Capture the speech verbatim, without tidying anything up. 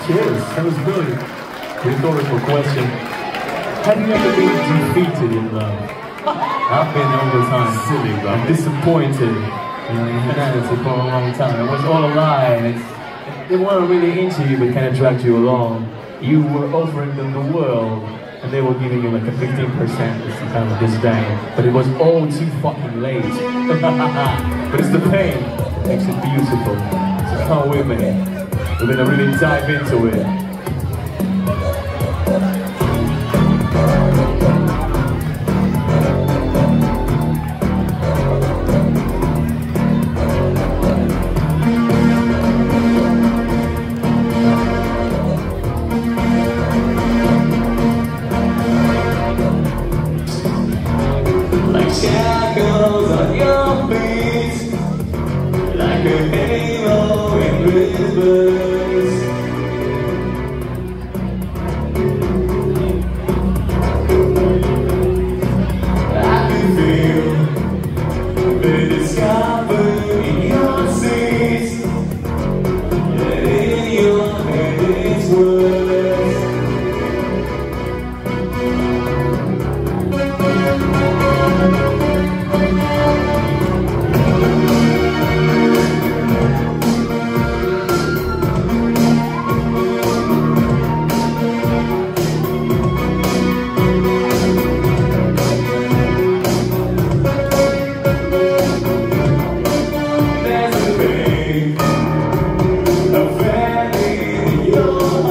Cheers, that was really rhetorical question. Have you ever been defeated in love? I've been all the time. Silly, bro. I'm disappointed. You know, in humanity for a long time. It was all a lie. And it's, they weren't really into you, but kind of dragged you along. You were offering them the world, and they were giving you like a fifteen percent kind of disdain. But it was all too fucking late. But it's the pain that makes it beautiful. So come with me. We're gonna really dive into it. Shackles on your feet, like a halo in rivers. I can feel the discovery in your seat, and in your head it's words. Your